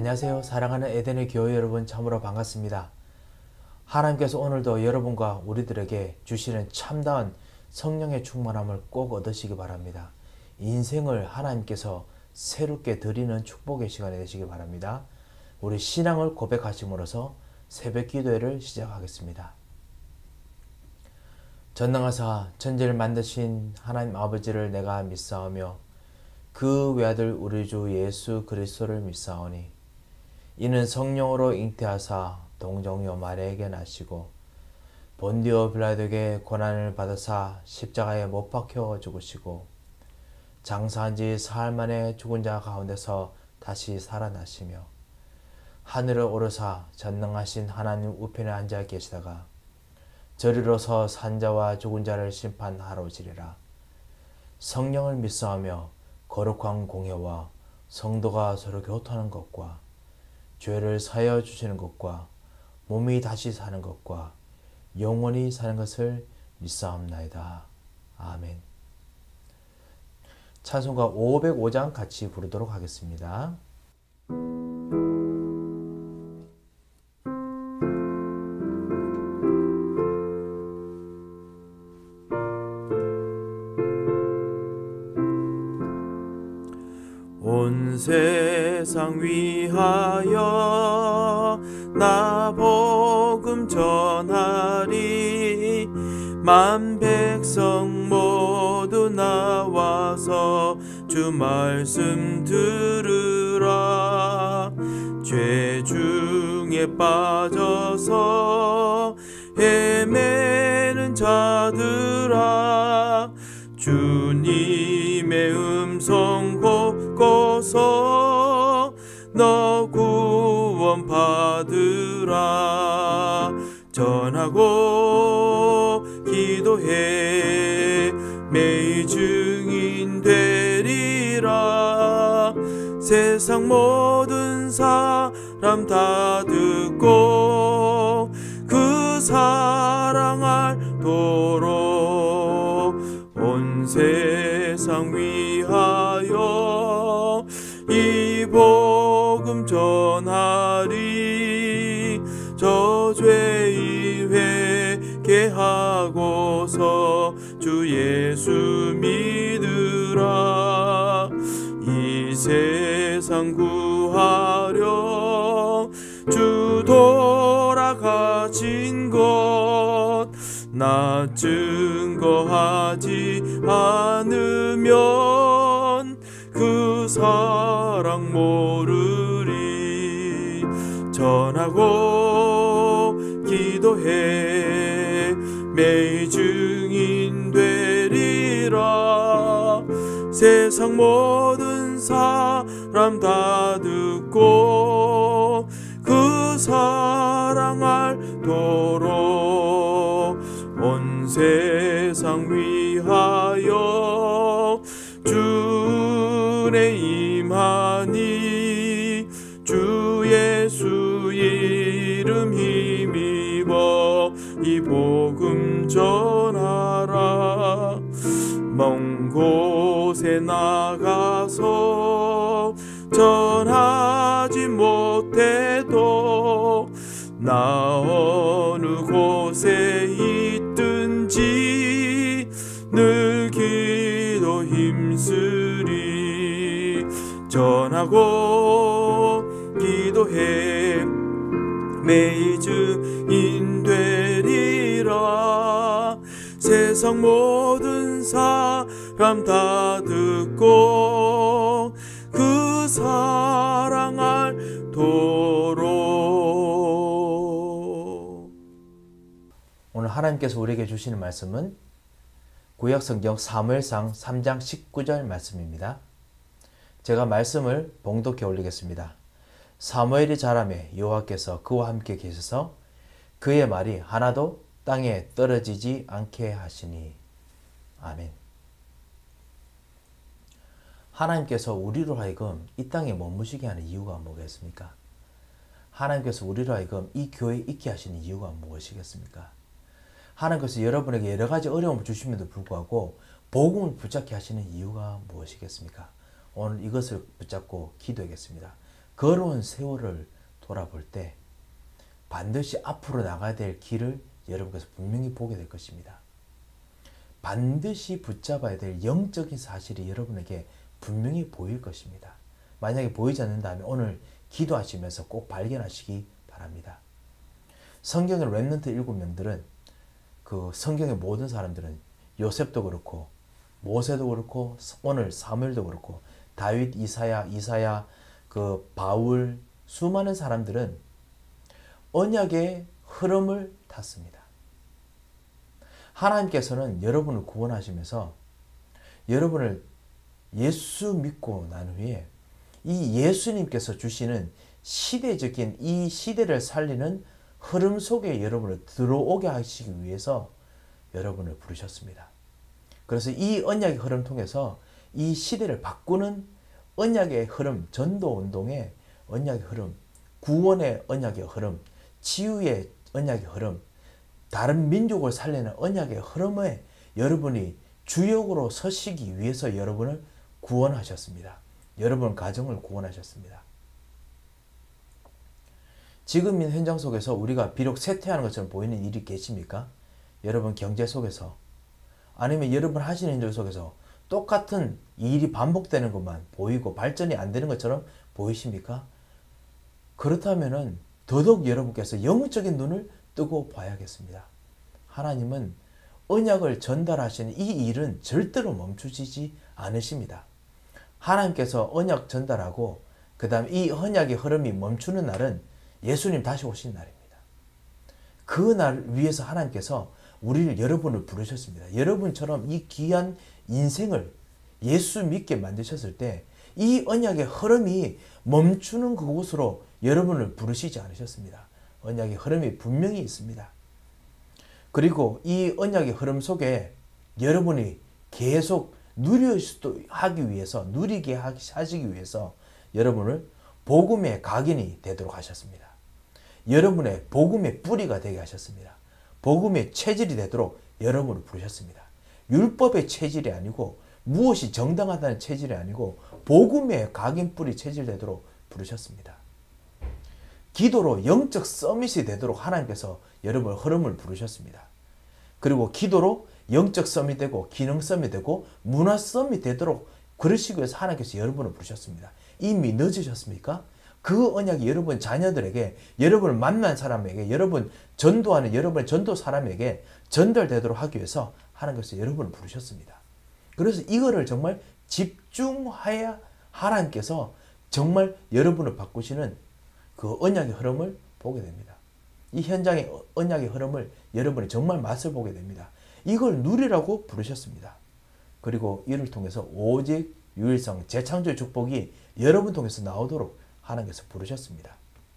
안녕하세요. 사랑하는 에덴의 교회 여러분, 참으로 반갑습니다. 하나님께서 오늘도 여러분과 우리들에게 주시는 참다운 성령의 충만함을 꼭 얻으시기 바랍니다. 인생을 하나님께서 새롭게 드리는 축복의 시간이 되시기 바랍니다. 우리 신앙을 고백하심으로써 새벽 기도회를 시작하겠습니다. 전능하사 천지를 만드신 하나님 아버지를 내가 믿사오며 그 외아들 우리 주 예수 그리스도를 믿사오니 이는 성령으로 잉태하사 동정녀 마리아에게 나시고 본디오 빌라도에게 고난을 받으사 십자가에 못 박혀 죽으시고 장사한 지 사흘 만에 죽은 자 가운데서 다시 살아나시며 하늘을 오르사 전능하신 하나님 우편에 앉아 계시다가 저리로서 산자와 죽은 자를 심판하러 오시리라. 성령을 믿사오며 거룩한 공회와 성도가 서로 교통하는 것과 죄를 사하여 주시는 것과 몸이 다시 사는 것과 영원히 사는 것을 믿사옵나이다. 아멘. 찬송가 505장 같이 부르도록 하겠습니다. 온 세상 위하여 나 복음 전하리. 만 백성 모두 나와서 주 말씀 들으라. 죄 중에 빠져서 헤매는 자들아, 주님의 음성 곳곳서 너 구원 받으라. 전하고 기도해 매일 증인 되리라. 세상 모든 사람 다 듣고 그 사랑 알도록 온 세상 위하여 이 복음 전하리. 저 죄의 회개하고서 주 예수 믿으라. 이 세상 구하려 주 돌아가신 것 나 증거하지 않으면 그 사랑 모르리. 전하고 기도해 매일 증인 되리라. 세상 모든 사람 다 듣고 그 사랑 알도록 온 세상 위하여 주의 임하니. 주 예수 이름 힘입어 이 복음 전하라. 먼 곳에 나가서 전하지 못해도 나 어느 곳에 있든지 늘 기도 힘쓰리. 전하고 기도해 매일 증인 되리라. 세상 모든 사람 다 듣고 그 사랑 알도록. 오늘 하나님께서 우리에게 주시는 말씀은 구약성경 사무엘상 3장 19절 말씀입니다. 제가 말씀을 봉독해 올리겠습니다. 사무엘이 자라매 여호와께서 그와 함께 계셔서 그의 말이 하나도 땅에 떨어지지 않게 하시니. 아멘. 하나님께서 우리로 하여금 이 땅에 머무시게 하는 이유가 뭐겠습니까? 하나님께서 우리로 하여금 이 교회에 있게 하시는 이유가 무엇이겠습니까? 하나님께서 여러분에게 여러 가지 어려움을 주심에도 불구하고 복음을 붙잡게 하시는 이유가 무엇이겠습니까? 오늘 이것을 붙잡고 기도하겠습니다. 걸어온 세월을 돌아볼 때 반드시 앞으로 나가야 될 길을 여러분께서 분명히 보게 될 것입니다. 반드시 붙잡아야 될 영적인 사실이 여러분에게 분명히 보일 것입니다. 만약에 보이지 않는다면 오늘 기도하시면서 꼭 발견하시기 바랍니다. 성경의 렘넌트 7명들은 그 성경의 모든 사람들은 요셉도 그렇고 모세도 그렇고 오늘 사무엘도 그렇고 다윗, 이사야, 그 바울 수많은 사람들은 언약의 흐름을 탔습니다. 하나님께서는 여러분을 구원하시면서 여러분을 예수 믿고 난 후에 이 예수님께서 주시는 시대적인 이 시대를 살리는 흐름 속에 여러분을 들어오게 하시기 위해서 여러분을 부르셨습니다. 그래서 이 언약의 흐름 통해서 이 시대를 바꾸는 언약의 흐름, 전도 운동의 언약의 흐름, 구원의 언약의 흐름, 치유의 언약의 흐름, 다른 민족을 살리는 언약의 흐름에 여러분이 주역으로 서시기 위해서 여러분을 구원하셨습니다. 여러분 가정을 구원하셨습니다. 지금 이 현장 속에서 우리가 비록 쇠퇴하는 것처럼 보이는 일이 계십니까? 여러분 경제 속에서 아니면 여러분 하시는 일 속에서 똑같은 일이 반복되는 것만 보이고 발전이 안 되는 것처럼 보이십니까? 그렇다면은 더더욱 여러분께서 영적인 눈을 뜨고 봐야겠습니다. 하나님은 언약을 전달하시는 이 일은 절대로 멈추시지 않으십니다. 하나님께서 언약 전달하고 그 다음 이 언약의 흐름이 멈추는 날은 예수님 다시 오신 날입니다. 그 날 위해서 하나님께서 여러분을 부르셨습니다. 여러분처럼 이 귀한 인생을 예수 믿게 만드셨을 때 이 언약의 흐름이 멈추는 그곳으로 여러분을 부르시지 않으셨습니다. 언약의 흐름이 분명히 있습니다. 그리고 이 언약의 흐름 속에 여러분이 계속 하기 위해서, 누리게 하시기 위해서 여러분을 복음의 각인이 되도록 하셨습니다. 여러분의 복음의 뿌리가 되게 하셨습니다. 복음의 체질이 되도록 여러분을 부르셨습니다. 율법의 체질이 아니고 무엇이 정당하다는 체질이 아니고 복음의 각인 뿌리 체질 되도록 부르셨습니다. 기도로 영적 서밋이 되도록 하나님께서 여러분의 흐름을 부르셨습니다. 그리고 기도로 영적 서밋이 되고 기능 서밋이 되고 문화 서밋이 되도록 그러시기 위해서 하나님께서 여러분을 부르셨습니다. 이미 늦으셨습니까? 그 언약이 여러분 자녀들에게, 여러분을 만난 사람에게, 여러분 전도하는 여러분의 전도 사람에게 전달되도록 하기 위해서 하나님께서 여러분을 부르셨습니다. 그래서 이거를 정말 집중하여 하나님께서 정말 여러분을 바꾸시는 그 언약의 흐름을 보게 됩니다. 이 현장의 언약의 흐름을 여러분이 정말 맛을 보게 됩니다. 이걸 누리라고 부르셨습니다. 그리고 이를 통해서 오직 유일성, 재창조의 축복이 여러분 통해서 나오도록 하나님께서 부르셨습니다.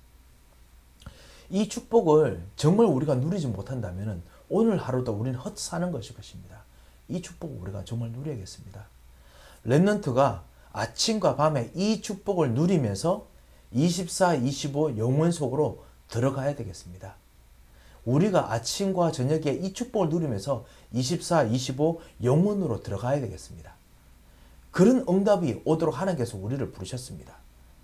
이 축복을 정말 우리가 누리지 못한다면 오늘 하루도 우리는 헛사는 것일 것입니다. 이 축복을 우리가 정말 누려야겠습니다. 렘넌트가 아침과 밤에 이 축복을 누리면서 24, 25 영원 속으로 들어가야 되겠습니다. 우리가 아침과 저녁에 이 축복을 누리면서 24, 25 영원으로 들어가야 되겠습니다. 그런 응답이 오도록 하나님께서 우리를 부르셨습니다.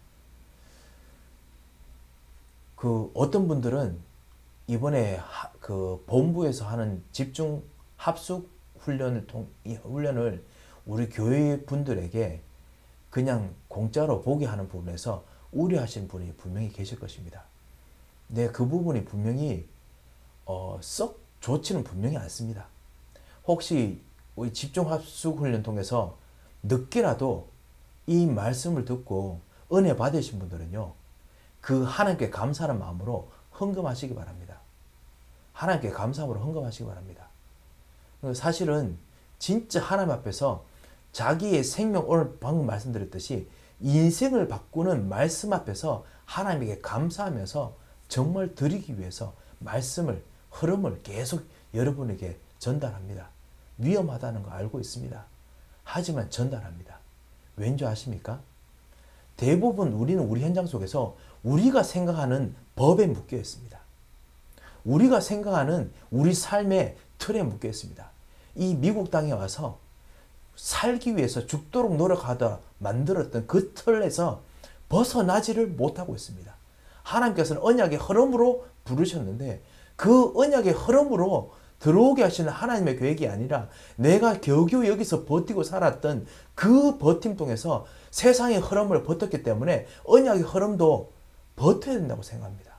어떤 분들은 이번에 그 본부에서 하는 집중 합숙 훈련을 우리 교회 분들에게 그냥 공짜로 보게 하는 부분에서 우려하시는 분이 분명히 계실 것입니다. 네, 그 부분이 분명히 썩 좋지는 분명히 않습니다. 혹시 우리 집중합숙 훈련 통해서 늦게라도 이 말씀을 듣고 은혜 받으신 분들은요, 그 하나님께 감사하는 마음으로 헌금하시기 바랍니다. 하나님께 감사함으로 헌금하시기 바랍니다. 사실은 진짜 하나님 앞에서 자기의 생명, 오늘 방금 말씀드렸듯이 인생을 바꾸는 말씀 앞에서 하나님에게 감사하면서 정말 드리기 위해서 말씀을, 흐름을 계속 여러분에게 전달합니다. 위험하다는 거 알고 있습니다. 하지만 전달합니다. 왠지 아십니까? 대부분 우리는 우리 현장 속에서 우리가 생각하는 법에 묶여 있습니다. 우리가 생각하는 우리 삶의 틀에 묶여 있습니다. 이 미국 땅에 와서 살기 위해서 죽도록 노력하다 만들었던 그 틀에서 벗어나지를 못하고 있습니다. 하나님께서는 언약의 흐름으로 부르셨는데 그 언약의 흐름으로 들어오게 하시는 하나님의 계획이 아니라 내가 겨우겨우 여기서 버티고 살았던 그 버팀 통해서 세상의 흐름을 버텼기 때문에 언약의 흐름도 버텨야 된다고 생각합니다.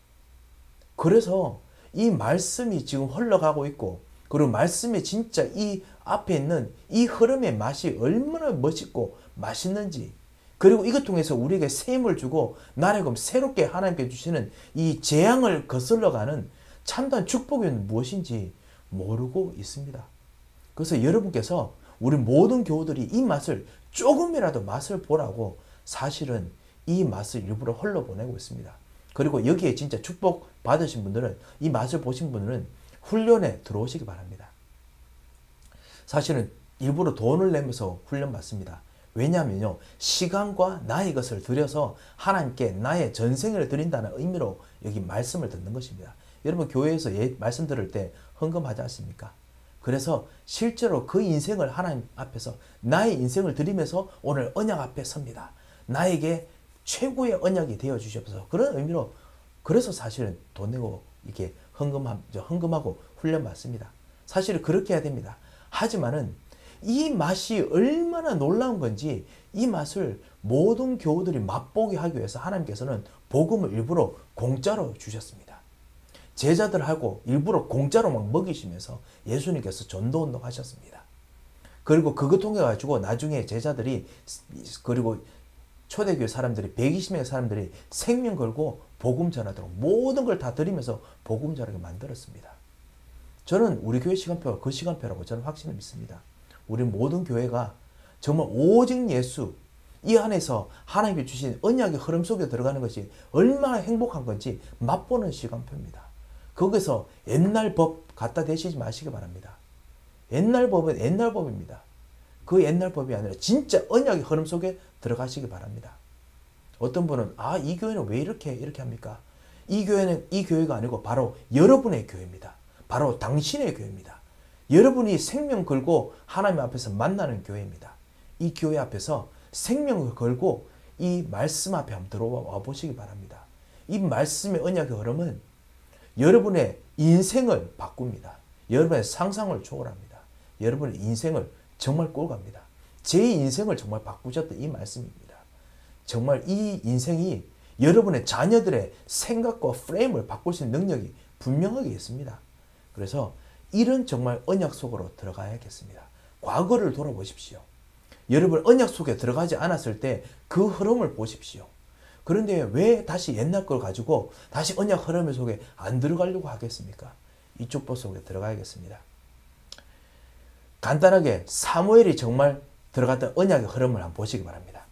그래서 이 말씀이 지금 흘러가고 있고 그리고 말씀이 진짜 이 앞에 있는 이 흐름의 맛이 얼마나 멋있고 맛있는지 그리고 이것 통해서 우리에게 새 힘을 주고 나라금 새롭게 하나님께 주시는 이 재앙을 거슬러가는 참다운 축복이 무엇인지 모르고 있습니다. 그래서 여러분께서 우리 모든 교우들이 이 맛을 조금이라도 맛을 보라고 사실은 이 맛을 일부러 흘러보내고 있습니다. 그리고 여기에 진짜 축복 받으신 분들은 이 맛을 보신 분들은 훈련에 들어오시기 바랍니다. 사실은 일부러 돈을 내면서 훈련 받습니다. 왜냐하면요. 시간과 나의 것을 들여서 하나님께 나의 전생을 드린다는 의미로 여기 말씀을 듣는 것입니다. 여러분 교회에서 말씀 들을 때 헌금하지 않습니까? 그래서 실제로 그 인생을 하나님 앞에서 나의 인생을 드리면서 오늘 언약 앞에 섭니다. 나에게 최고의 언약이 되어 주셔서 그런 의미로 그래서 사실은 돈 내고 이렇게 헌금하고 훈련 받습니다. 사실은 그렇게 해야 됩니다. 하지만은 이 맛이 얼마나 놀라운 건지 이 맛을 모든 교우들이 맛보게 하기 위해서 하나님께서는 복음을 일부러 공짜로 주셨습니다. 제자들하고 일부러 공짜로 막 먹이시면서 예수님께서 전도운동 하셨습니다. 그리고 그거 통해 가지고 나중에 제자들이 그리고 초대교회 사람들이 120명의 사람들이 생명 걸고 복음 전하도록 모든 걸 다 드리면서 복음 전하게 만들었습니다. 저는 우리 교회 시간표가 그 시간표라고 저는 확신을 믿습니다. 우리 모든 교회가 정말 오직 예수 이 안에서 하나님께 주신 언약의 흐름 속에 들어가는 것이 얼마나 행복한 건지 맛보는 시간표입니다. 거기서 옛날 법 갖다 대시지 마시기 바랍니다. 옛날 법은 옛날 법입니다. 그 옛날 법이 아니라 진짜 언약의 흐름 속에 들어가시기 바랍니다. 어떤 분은 이 교회는 왜 이렇게 합니까? 이 교회는 이 교회가 아니고 바로 여러분의 교회입니다. 바로 당신의 교회입니다. 여러분이 생명 걸고 하나님 앞에서 만나는 교회입니다. 이 교회 앞에서 생명을 걸고 이 말씀 앞에 한번 들어와 보시기 바랍니다. 이 말씀의 언약의 흐름은 여러분의 인생을 바꿉니다. 여러분의 상상을 초월합니다. 여러분의 인생을 정말 꼴갑니다. 제 인생을 정말 바꾸셨던 이 말씀입니다. 정말 이 인생이 여러분의 자녀들의 생각과 프레임을 바꿀 수 있는 능력이 분명하게 있습니다. 그래서 이런 정말 언약 속으로 들어가야겠습니다. 과거를 돌아보십시오. 여러분 언약 속에 들어가지 않았을 때 그 흐름을 보십시오. 그런데 왜 다시 옛날 걸 가지고 다시 언약 흐름 속에 안 들어가려고 하겠습니까? 이쪽 법 속에 들어가야겠습니다. 간단하게 사무엘이 정말 들어갔던 언약의 흐름을 한번 보시기 바랍니다.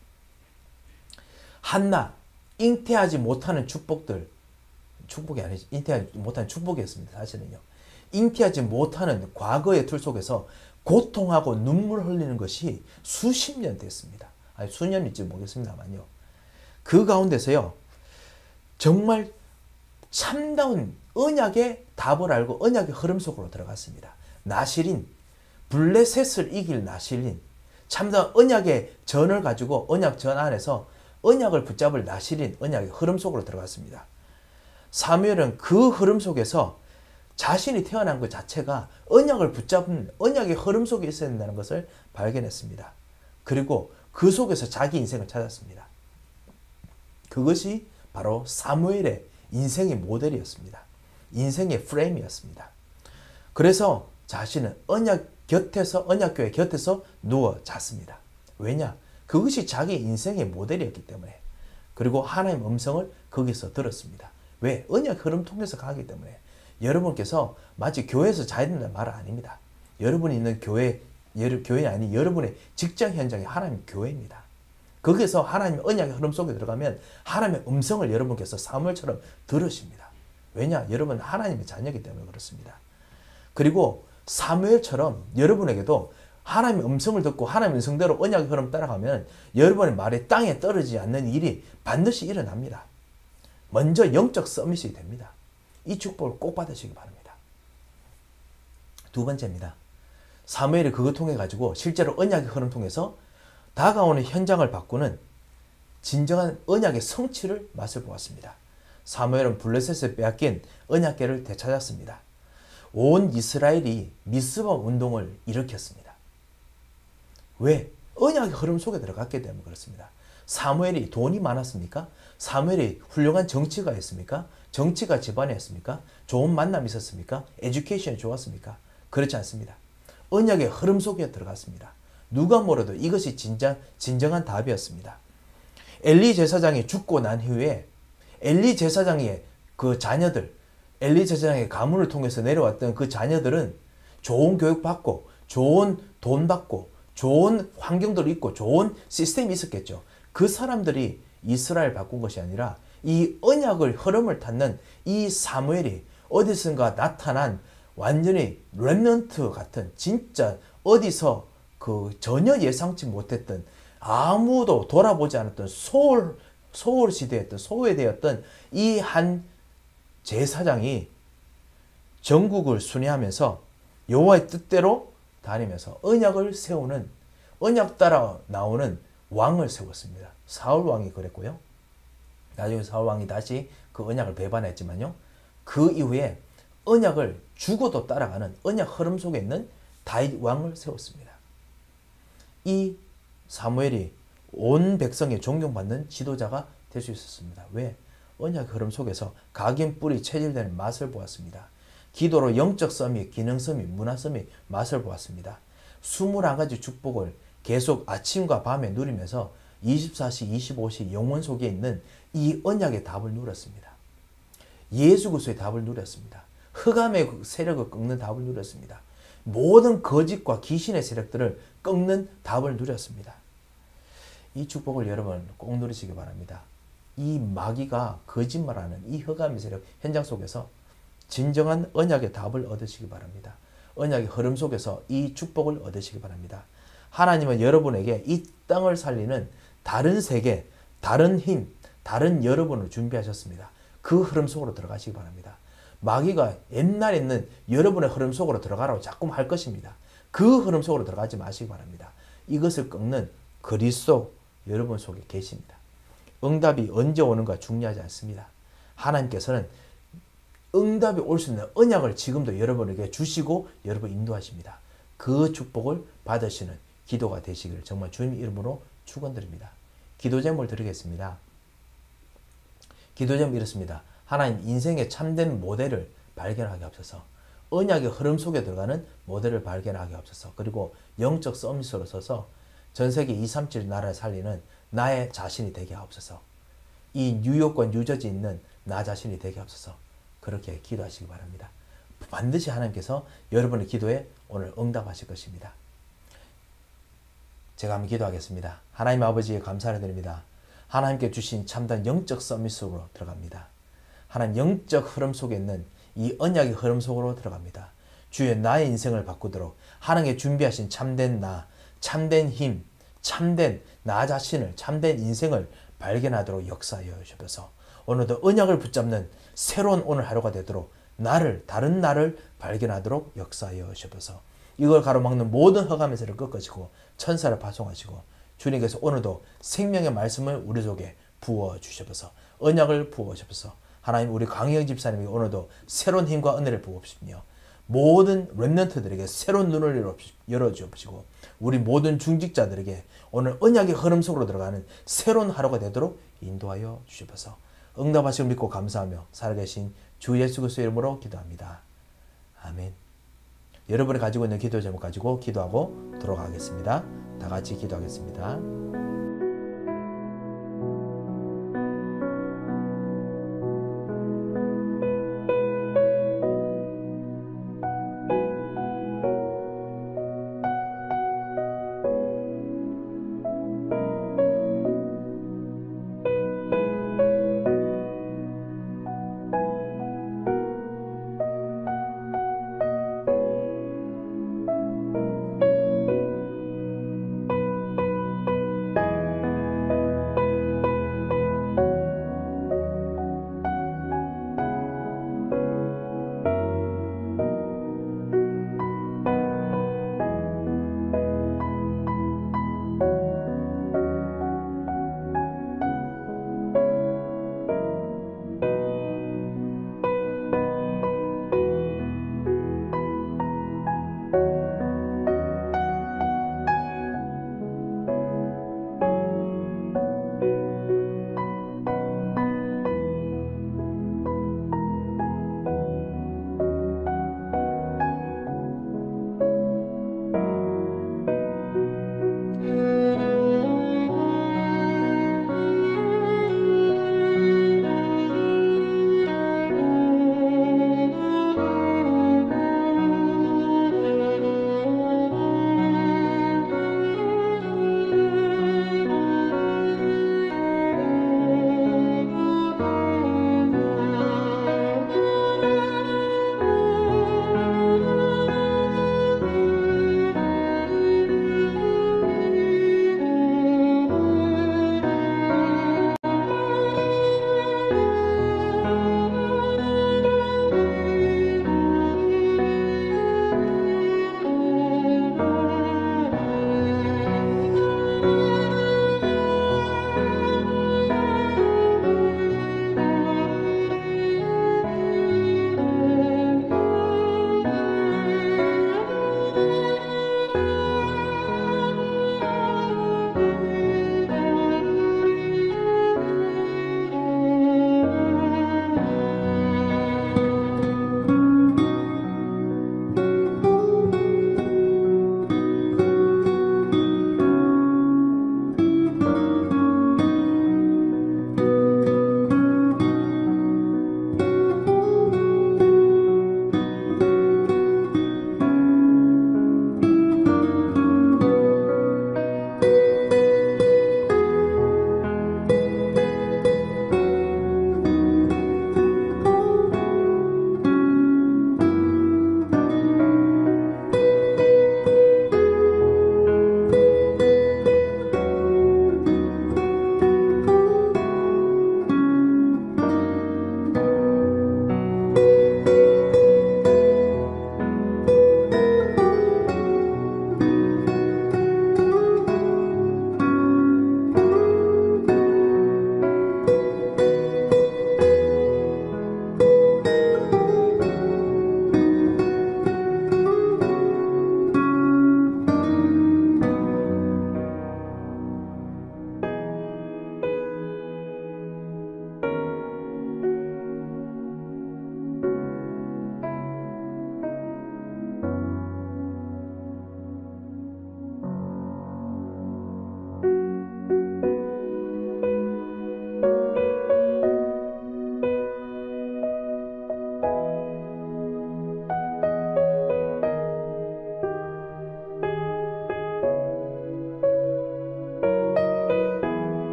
한나, 잉태하지 못하는 축복들, 축복이 아니지, 잉태하지 못하는 축복이었습니다. 사실은요. 잉태하지 못하는 과거의 틀 속에서 고통하고 눈물 흘리는 것이 수십 년 됐습니다. 아니, 수년일지 모르겠습니다만요. 그 가운데서요, 정말 참다운 언약의 답을 알고 언약의 흐름 속으로 들어갔습니다. 나실인, 블레셋을 이길 나실인, 참다운 언약의 전을 가지고 언약 전 안에서 언약을 붙잡을 나실인 언약의 흐름 속으로 들어갔습니다. 사무엘은 그 흐름 속에서 자신이 태어난 것 자체가 언약을 붙잡은 언약의 흐름 속에 있어야 된다는 것을 발견했습니다. 그리고 그 속에서 자기 인생을 찾았습니다. 그것이 바로 사무엘의 인생의 모델이었습니다. 인생의 프레임이었습니다. 그래서 자신은 언약교회 곁에서 누워 잤습니다. 왜냐? 그것이 자기 인생의 모델이었기 때문에. 그리고 하나님의 음성을 거기서 들었습니다. 왜? 언약 흐름 통해서 가기 때문에. 여러분께서 마치 교회에서 자야 된다는 말은 아닙니다. 여러분이 있는 교회 아닌 여러분의 직장 현장이 하나님 교회입니다. 거기서 하나님의 언약의 흐름 속에 들어가면 하나님의 음성을 여러분께서 사무엘처럼 들으십니다. 왜냐? 여러분은 하나님의 자녀이기 때문에 그렇습니다. 그리고 사무엘처럼 여러분에게도 하나님의 음성을 듣고 하나님의 음성대로 언약의 흐름 따라가면 여러분의 말이 땅에 떨어지지 않는 일이 반드시 일어납니다. 먼저 영적 서밋이 됩니다. 이 축복을 꼭 받으시기 바랍니다. 두 번째입니다. 사무엘이 그거 통해 가지고 실제로 언약의 흐름 통해서 다가오는 현장을 바꾸는 진정한 언약의 성취를 맛을 보았습니다. 사무엘은 블레셋에 빼앗긴 언약궤를 되찾았습니다. 온 이스라엘이 미스바 운동을 일으켰습니다. 왜? 언약의 흐름 속에 들어갔기 때문에 그렇습니다. 사무엘이 돈이 많았습니까? 사무엘이 훌륭한 정치가였습니까? 정치가 집안이었습니까? 좋은 만남이 있었습니까? 에듀케이션이 좋았습니까? 그렇지 않습니다. 언약의 흐름 속에 들어갔습니다. 누가 뭐래도 이것이 진정한 답이었습니다. 엘리 제사장이 죽고 난 후에 엘리 제사장의 그 자녀들, 엘리 제사장의 가문을 통해서 내려왔던 그 자녀들은 좋은 교육 받고 좋은 돈 받고 좋은 환경들이 있고 좋은 시스템이 있었겠죠. 그 사람들이 이스라엘 바꾼 것이 아니라 이 언약을 흐름을 탔는 이 사무엘이 어디선가 나타난 완전히 렘넌트 같은 진짜 어디서 그 전혀 예상치 못했던 아무도 돌아보지 않았던 소홀시대였던 소외되었던 이 한 제사장이 전국을 순회하면서 여호와의 뜻대로 다니면서 언약을 세우는 언약 따라 나오는 왕을 세웠습니다. 사울 왕이 그랬고요. 나중에 사울 왕이 다시 그 언약을 배반했지만요. 그 이후에 언약을 죽어도 따라가는 언약 흐름 속에 있는 다윗 왕을 세웠습니다. 이 사무엘이 온 백성의 존경받는 지도자가 될 수 있었습니다. 왜? 언약 흐름 속에서 각인 뿌리 체질되는 맛을 보았습니다. 기도로 영적 서밋, 기능 서밋, 문화 서밋 맛을 보았습니다. 21가지 축복을 계속 아침과 밤에 누리면서 24시, 25시 영원 속에 있는 이 언약의 답을 누렸습니다. 예수 그리스도의 답을 누렸습니다. 흑암의 세력을 꺾는 답을 누렸습니다. 모든 거짓과 귀신의 세력들을 꺾는 답을 누렸습니다. 이 축복을 여러분 꼭 누리시기 바랍니다. 이 마귀가 거짓말하는 이 흑암의 세력 현장 속에서 진정한 언약의 답을 얻으시기 바랍니다. 언약의 흐름 속에서 이 축복을 얻으시기 바랍니다. 하나님은 여러분에게 이 땅을 살리는 다른 세계, 다른 힘, 다른 여러분을 준비하셨습니다. 그 흐름 속으로 들어가시기 바랍니다. 마귀가 옛날에 있는 여러분의 흐름 속으로 들어가라고 자꾸 할 것입니다. 그 흐름 속으로 들어가지 마시기 바랍니다. 이것을 꺾는 그리스도 여러분 속에 계십니다. 응답이 언제 오는가 중요하지 않습니다. 하나님께서는 응답이 올 수 있는 언약을 지금도 여러분에게 주시고 여러분 인도하십니다. 그 축복을 받으시는 기도가 되시기를 정말 주님 이름으로 축원드립니다. 기도 제목을 드리겠습니다. 기도 제목 이렇습니다. 하나님 인생의 참된 모델을 발견하게 하옵소서. 언약의 흐름 속에 들어가는 모델을 발견하게 하옵소서. 그리고 영적 서밋으로 서서 전세계 237 나라를 살리는 나의 자신이 되게 하옵소서. 이 뉴욕과 뉴저지에 있는 나 자신이 되게 하옵소서. 그렇게 기도하시기 바랍니다. 반드시 하나님께서 여러분의 기도에 오늘 응답하실 것입니다. 제가 한번 기도하겠습니다. 하나님 아버지에 감사를 드립니다. 하나님께 주신 참된 영적 서밋으로 들어갑니다. 하나님 영적 흐름 속에 있는 이 언약의 흐름 속으로 들어갑니다. 주여 나의 인생을 바꾸도록 하나님께 준비하신 참된 나, 참된 힘, 참된 나 자신을, 참된 인생을 발견하도록 역사하여 주셔서 오늘도 언약을 붙잡는 새로운 오늘 하루가 되도록 나를, 다른 나를 발견하도록 역사하여 주셔서 이걸 가로막는 모든 흑암의 세를 꺾으시고 천사를 파송하시고 주님께서 오늘도 생명의 말씀을 우리 속에 부어주셔서 언약을 부어주셔서 하나님 우리 강영 집사님이 오늘도 새로운 힘과 은혜를 부어주시며 모든 렘넌트들에게 새로운 눈을 열어주시고 우리 모든 중직자들에게 오늘 언약의 흐름 속으로 들어가는 새로운 하루가 되도록 인도하여 주셔서 응답하시고 믿고 감사하며 살아계신 주 예수 그리스도의 이름으로 기도합니다. 아멘. 여러분이 가지고 있는 기도 제목 가지고 기도하고 돌아가겠습니다. 다 같이 기도하겠습니다.